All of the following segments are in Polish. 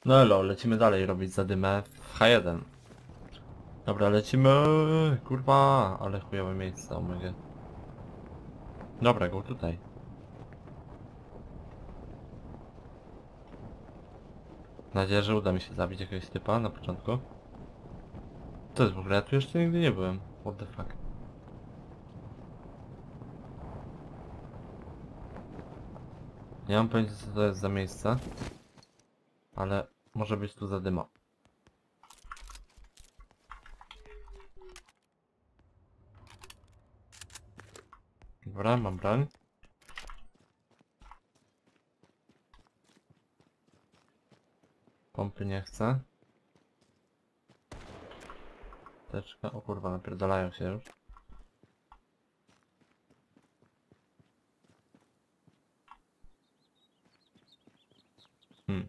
No elo, lecimy dalej robić zadymę w H1. Dobra, lecimy. Kurwa, ale chujowe miejsce, omega. Dobra, go tutaj. Mam nadzieję, że uda mi się zabić jakiegoś typa na początku. To jest w ogóle, ja tu jeszcze nigdy nie byłem. What the fuck. Nie mam pojęcia, co to jest za miejsce. Ale może być tu zadyma. Dobra, mam broń. Pompy nie chcę. Teczka, o kurwa, napierdalają się już. Hmm.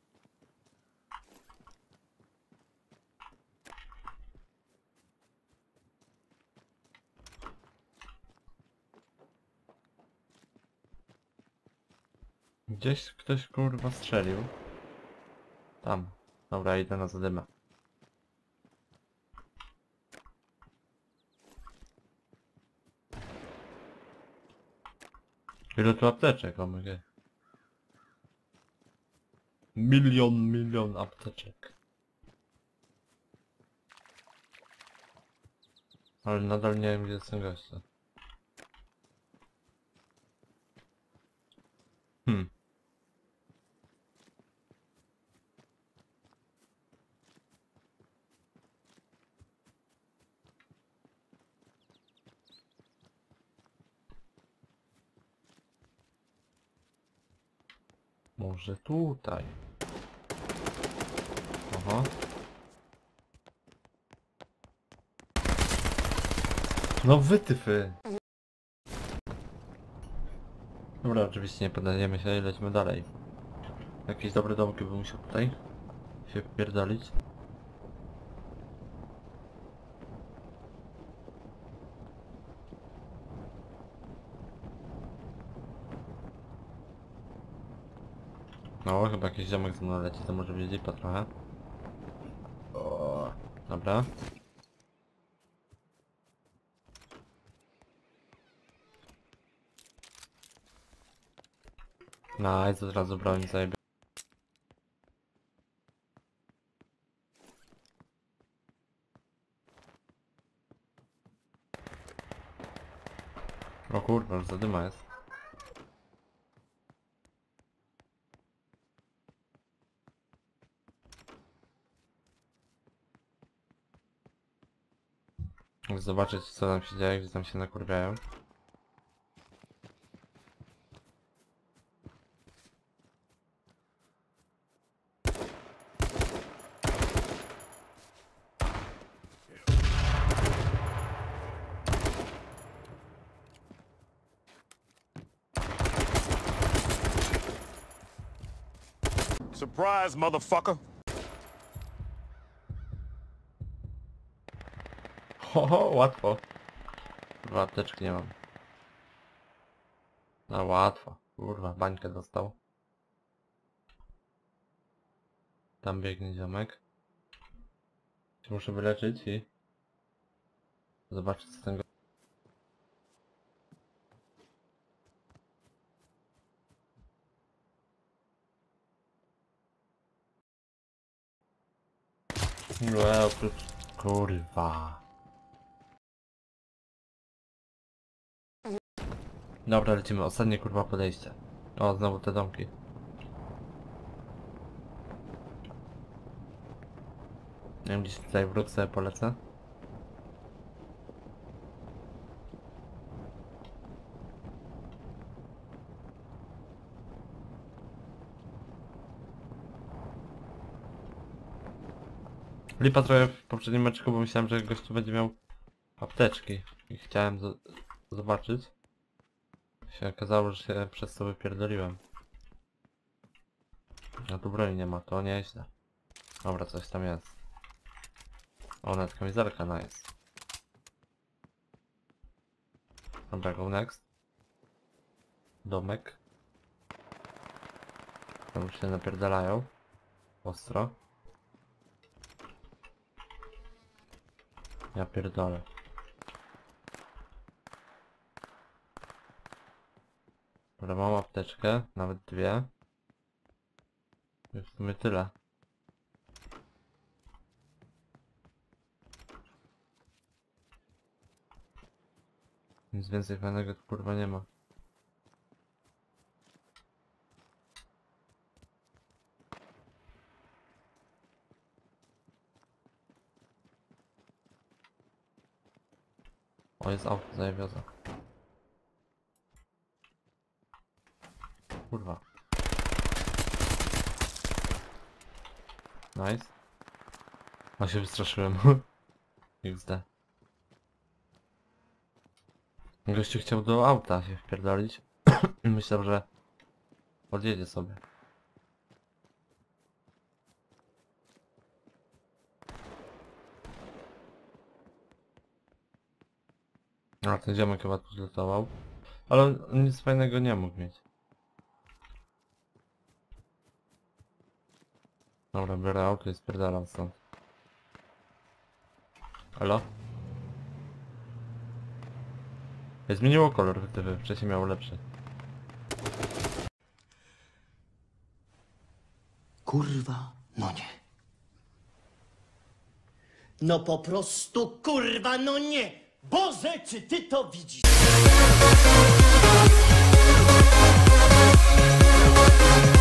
Gdzieś ktoś kurwa strzelił. Tam. Dobra, idę na zadymę. Ile tu apteczek, omega. Milion apteczek. Ale nadal nie wiem, gdzie jest ten gościa. Hmm. Może tutaj. Aha. No wytyfy. Dobra, oczywiście nie poddajemy się i lecimy dalej. Jakiś dobry domki by musiał tutaj się wpierdolić. No, chyba jakiś ziomek ze mną leci, to może być lipa trochę. O, dobra. Nice, od razu broń zajebie. O kurwa, już zadyma jest. Zobaczyć, co tam się dzieje, gdzie tam się nakurwiają. Surprise, motherfucker! Ho, łatwo. Kurwa, apteczki nie mam. No łatwo. Kurwa, bańkę dostał. Tam biegnie ziomek. Muszę wyleczyć i zobaczyć, co ten go... oprócz... Kurwa. Dobra, lecimy. Ostatnie kurwa podejście. O, znowu te domki. Nie wiem, gdzieś tutaj wróg sobie polecę. Lipa trochę w poprzednim meczku, bo myślałem, że gościu będzie miał apteczki. I chciałem zobaczyć. Się okazało, że się przez to wypierdoliłem. A tu broni nie ma, to nieźle. Dobra, coś tam jest. O, nawet kamizelka, nice. Dobra, go next. Domek. Tam już się napierdalają. Ostro. Ja pierdolę. Dobra, mam apteczkę, nawet dwie. W sumie tyle. Nic więcej fajnego tu kurwa nie ma. O, jest auto, zajebiaza. Kurwa. Nice. A się wystraszyłem. XD. Gościu chciał do auta się wpierdolić. Myślał, że podjedzie sobie. A ten ziomek chyba tu zlutował. Ale on nic fajnego nie mógł mieć. Dobra, biorę auto i spierdalam stąd. Halo? Zmieniło kolor wytywy, wcześniej miał lepszy. Kurwa, no nie. No po prostu kurwa, no nie! Boże, czy ty to widzisz?